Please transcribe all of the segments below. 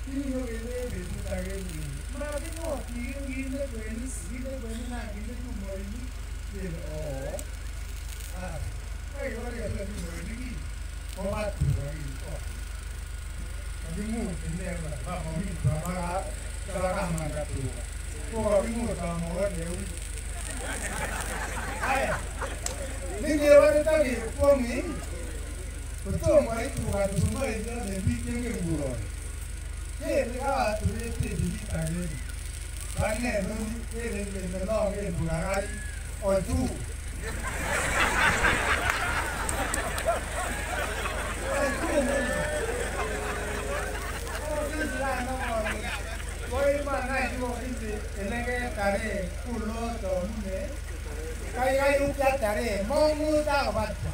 Ini yo kene betu tageni. Mari mo kini kweni na kini tu mo ini. Kene oh. Ah. Kai ora ya lagi mo ini. Korap tu lagi. Tapi mu kene ba mo ni ba cara mana tu. Ko mu ta mo ni. Ai. Ni dia ora tadi ko mi. Betul mai tu kan semua itu lebih tinggi bulan. Ini kalau tu dia di tadi. Karena ini ni long ni bukan orang tu. Koi mana itu ini elenge kare pulo tu ni. Kai upaya kare mongu tak baca.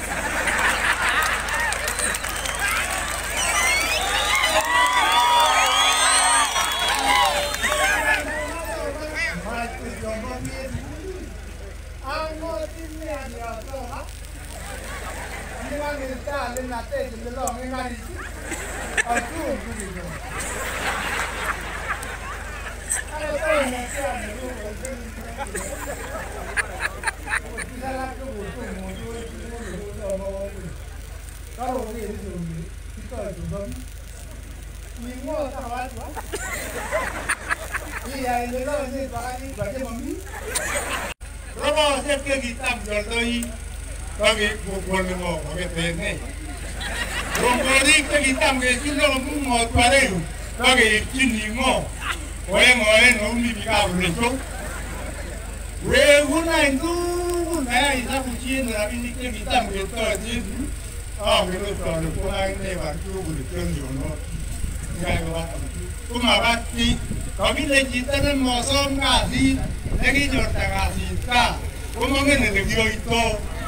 Kalau saya pergi tampil tadi, bagi bukan mau bagi pening. Bukan pergi tampil sini orang mau tuarew, bagi sini mau, orang umi kau betul. Guna itu, saya isa kucing tapi ni pergi tampil tadi, betul kalau orang ni waktu betul jono, saya kata, kumabati, kami lejitan mau som kasih. Lagi jorta kasih ta, kumangin negeri itu